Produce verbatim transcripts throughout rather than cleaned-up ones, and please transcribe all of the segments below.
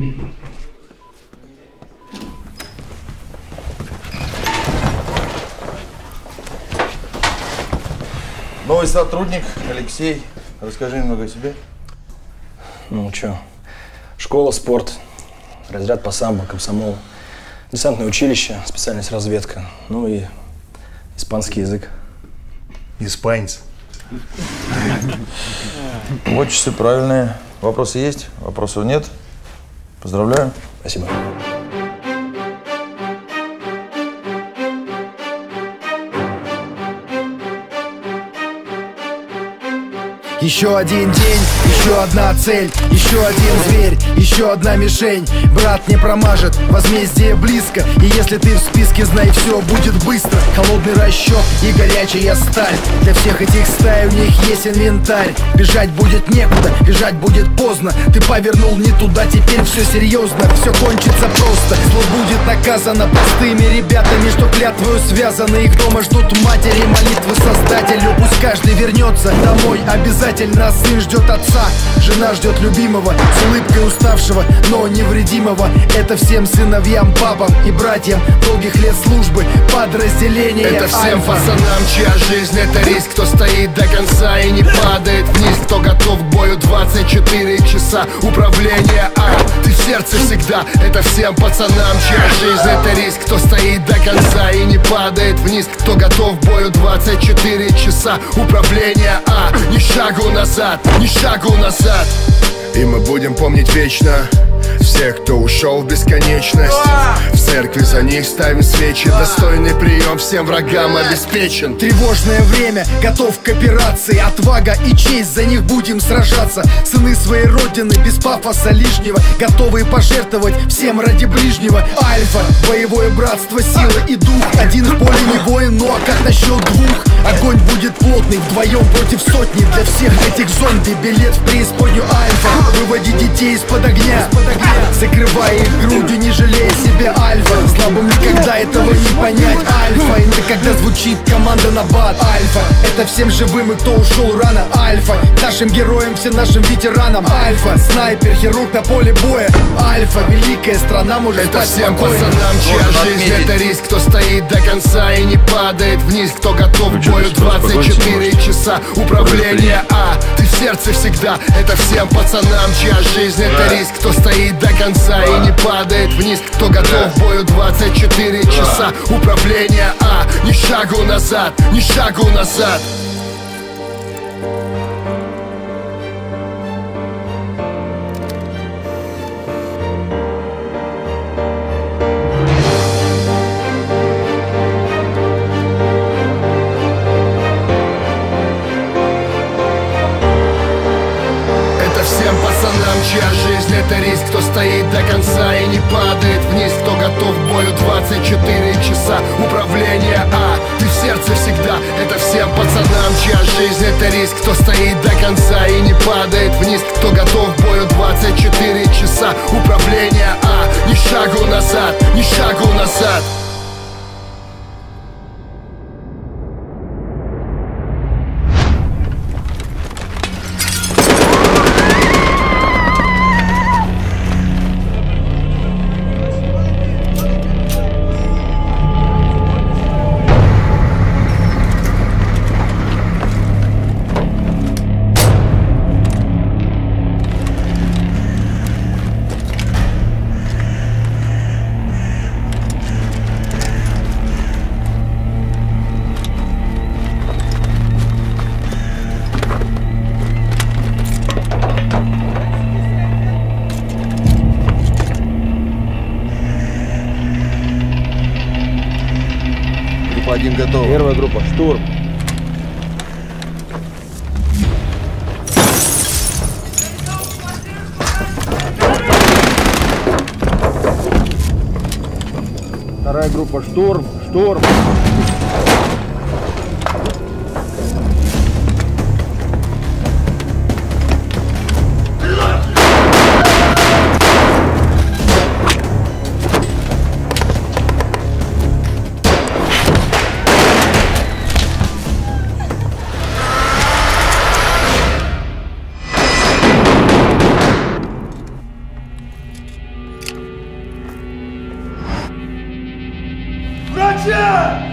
Новый сотрудник Алексей. Расскажи немного о себе. Ну что, школа, спорт, разряд по самбо, комсомол, десантное училище, специальность разведка, ну и испанский язык. Испанец. Вот часы правильные. Вопросы есть? Вопросов нет? Поздравляю. Спасибо. Еще один день, еще одна цель, еще один зверь, еще одна мишень. Брат не промажет, возмездие близко. И если ты в списке, знай, все будет быстро. Холодный расчет и горячая сталь. Для всех этих стай у них есть инвентарь. Бежать будет некуда, бежать будет поздно. Ты повернул не туда, теперь все серьезно. Все кончится просто, зло будет наказано простыми ребятами, что клятвою связаны. Их дома ждут матери, молитвы Создателю. Пусть каждый вернется домой обязательно. Сын ждет отца, жена ждет любимого, с улыбкой уставшего, но невредимого. Это всем сыновьям, бабам и братьям долгих лет службы подразделения. Это всем Альфа. пацанам, чья жизнь это риск, кто стоит до конца и не падает вниз, кто готов к бою двадцать четыре часа. Управление А, ты в сердце всегда. Это всем пацанам, чья жизнь это риск, кто стоит до конца и не падает вниз, кто готов к бою двадцать четыре часа. Управление А, ни шагу назад, ни шагу назад. И мы будем помнить вечно всех, кто ушел в бесконечность. В церкви за них ставим свечи. Достойный прием всем врагам обеспечен. Тревожное время, готов к операции. Отвага и честь, за них будем сражаться. Сыны своей родины, без пафоса лишнего, готовые пожертвовать всем ради ближнего. Альфа, боевое братство, сила и дух. Один в поле не воин, ну а как насчет двух? Огонь будет плотный, вдвоем против сотни. Для всех этих зомби билет в преисподнюю. Альфа, выводи детей из-под огня, закрывая их грудью, не жалея себя. Альфа, слабым никогда этого не понять. Альфа, это когда звучит команда на бат. Альфа, это всем живым и кто ушел рано. Альфа, нашим героям, всем нашим ветеранам. Альфа, снайпер, хирург на поле боя. Альфа, великая страна может это спать всем спокойно. пацанам, чья жизнь это риск, кто стоит до конца и не падает вниз, кто готов к бою двадцать четыре часа. Управление А, ты в сердце всегда. Это всем пацанам, чья жизнь это риск, кто стоит до конца и не падает вниз, кто готов к бою двадцать четыре часа. Управление А, ни шагу назад, ни шагу назад. Чья жизнь это риск, кто стоит до конца и не падает вниз, кто готов к бою двадцать четыре часа. Управление А, ты в сердце всегда. Это всем пацанам, чья жизнь это риск, кто стоит до конца и не падает вниз, кто готов к бою двадцать четыре часа. Управление А, ни шагу назад, ни шагу назад. Один готов. Первая группа, штурм. Вторая группа, штурм, штурм. Сдача!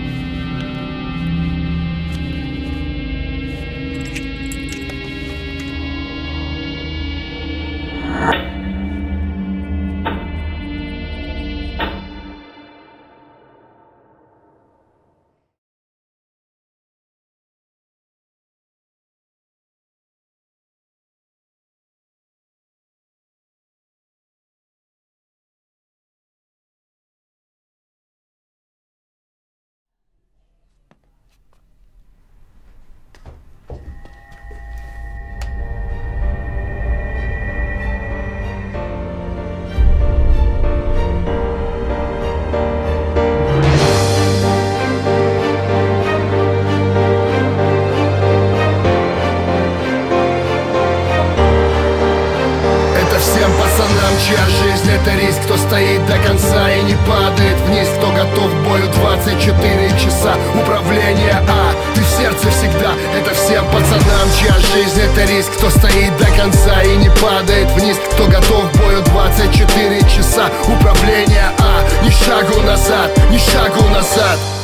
Чья жизнь — это риск, кто стоит до конца и не падает вниз, кто готов к бою двадцать четыре часа. Управление А, ты в сердце всегда. Это всем пацанам, чья жизнь — это риск, кто стоит до конца и не падает вниз, кто готов к бою двадцать четыре часа. Управление А, ни шагу назад, ни шагу назад.